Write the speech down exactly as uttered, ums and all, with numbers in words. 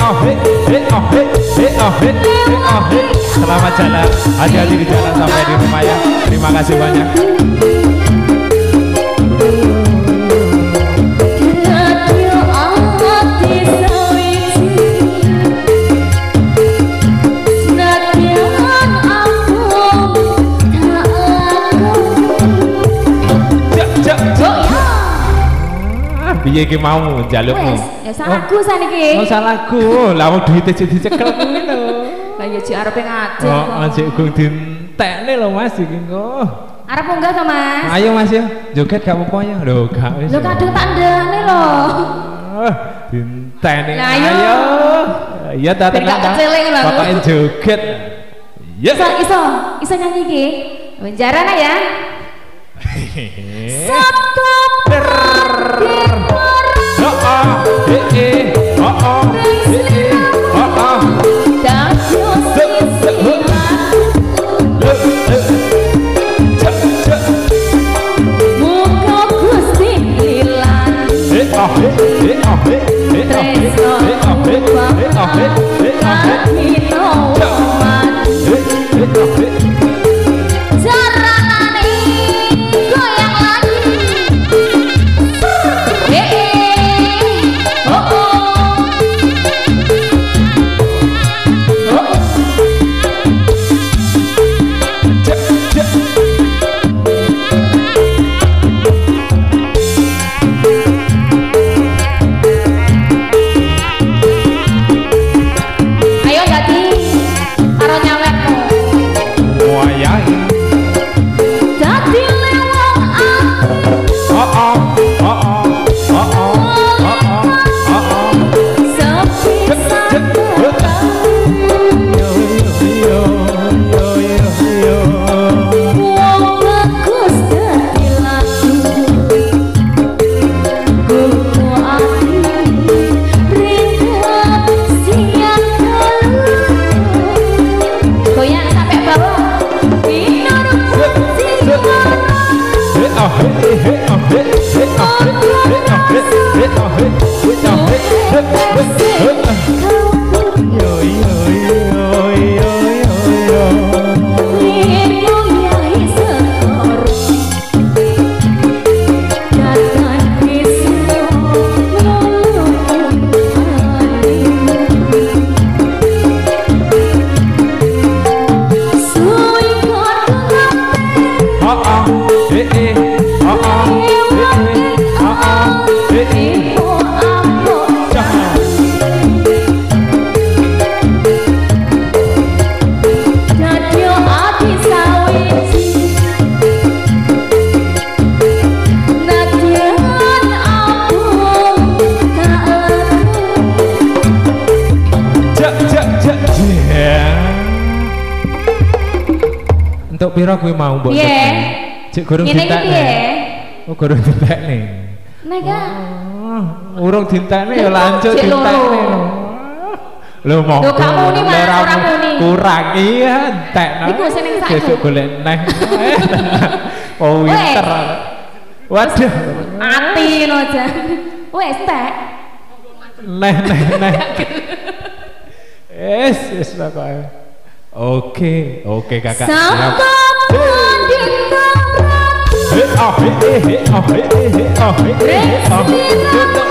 oh he he oh he he oh he he oh he. Selamat jalan, hati-hati di jalan sampai di rumah ya. Terima kasih banyak. Piye iki mau njalukmu? Ya salahku saniki. Oh salahku. Lah wong duwite dicekel kuwi lho. Lah ya jek arepe ngajak. Oh, jek gung dintekne lho Mas iki kok. Arep munggah to Mas? Ayo Mas ya. Joget gak apa-apa ya. Lho gak wis. Lho kadung tak ndane lho. Oh, dintekne. Ayo. Iya ta tenan ta. Pokoke joget. Ya. Iso iso iso nyanyi iki. Benjarana ya. Sabtu Untuk piro kuwi mau mbok Piye? Cek gorong dintekne. Oh gorong dintekne. Nek ah. Urung dintekne ya lanjut dintekne. Lho monggo. Lho kamu ni Mas, ora muni. Kurang iya entekno. Iku sing ning sak. Besok golek neh. Oh winter. Waduh. Ati no jan. Wes tek. Neh neh neh. Es es pokoke. Oke, oke kakak. Siap. He oh he he oh he he oh he oh he